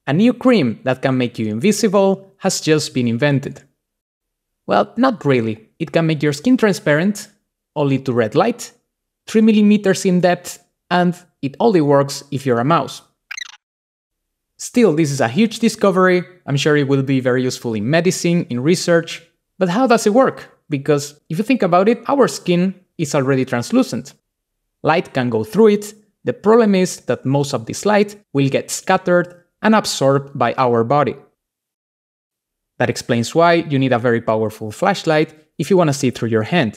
A new cream that can make you invisible has just been invented. Well, not really. It can make your skin transparent, only to red light, 3 mm in depth, and it only works if you're a mouse. Still, this is a huge discovery. I'm sure it will be very useful in medicine, in research. But how does it work? Because if you think about it, our skin is already translucent. Light can go through it. The problem is that most of this light will get scattered and absorbed by our body. That explains why you need a very powerful flashlight if you want to see through your hand.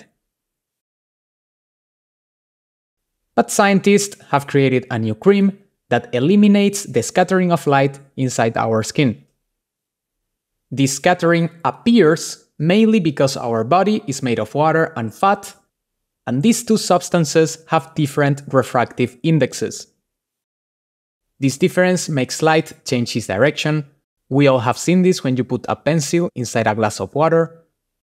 But scientists have created a new cream that eliminates the scattering of light inside our skin. This scattering appears mainly because our body is made of water and fat, and these two substances have different refractive indexes. This difference makes light change its direction. We all have seen this when you put a pencil inside a glass of water.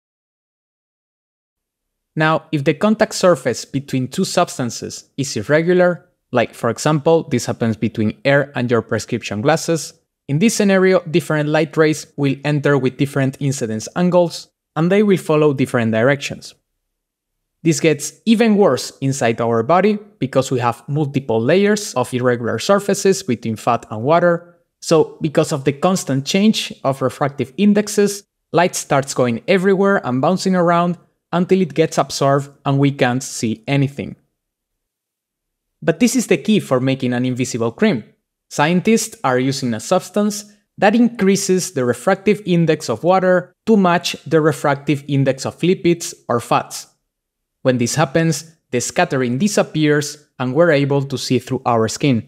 Now, if the contact surface between two substances is irregular, like for example, this happens between air and your prescription glasses, in this scenario, different light rays will enter with different incidence angles, and they will follow different directions. This gets even worse inside our body because we have multiple layers of irregular surfaces between fat and water. So, because of the constant change of refractive indexes, light starts going everywhere and bouncing around until it gets absorbed and we can't see anything. But this is the key for making an invisible cream. Scientists are using a substance that increases the refractive index of water to match the refractive index of lipids or fats. When this happens, the scattering disappears and we're able to see through our skin.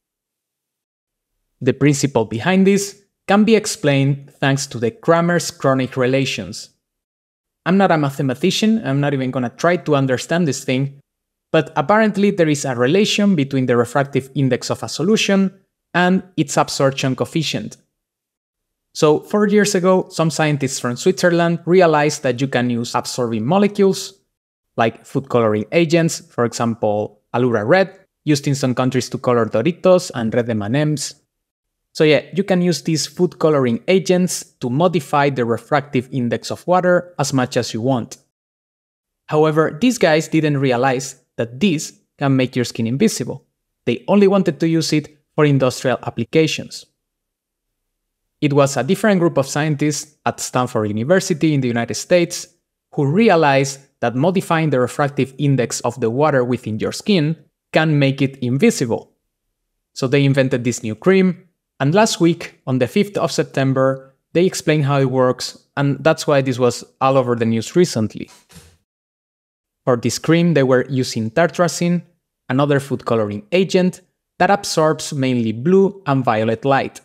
The principle behind this can be explained thanks to the Kramers-Kronig relations. I'm not a mathematician, I'm not even gonna try to understand this thing, but apparently there is a relation between the refractive index of a solution and its absorption coefficient. So 4 years ago, some scientists from Switzerland realized that you can use absorbing molecules, like food coloring agents, for example, Allura Red, used in some countries to color Doritos and red M&Ms. So yeah, you can use these food coloring agents to modify the refractive index of water as much as you want. However, these guys didn't realize that this can make your skin invisible. They only wanted to use it for industrial applications. It was a different group of scientists at Stanford University in the United States who realized that modifying the refractive index of the water within your skin can make it invisible. So they invented this new cream, and last week, on the 5th of September, they explained how it works, and that's why this was all over the news recently. For this cream, they were using tartrazine, another food coloring agent that absorbs mainly blue and violet light.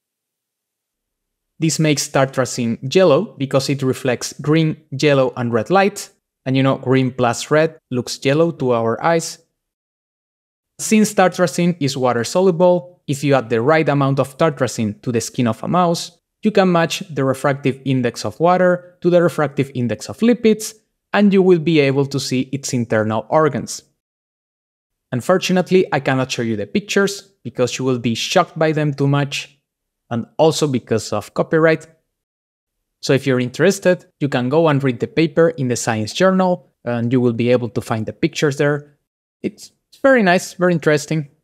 This makes tartrazine yellow because it reflects green, yellow, and red light, and you know, green plus red looks yellow to our eyes. Since tartrazine is water soluble, if you add the right amount of tartrazine to the skin of a mouse, you can match the refractive index of water to the refractive index of lipids, and you will be able to see its internal organs. Unfortunately, I cannot show you the pictures because you will be shocked by them too much, and also because of copyright. So if you're interested, you can go and read the paper in the Science Journal, and you will be able to find the pictures there. It's very nice, very interesting.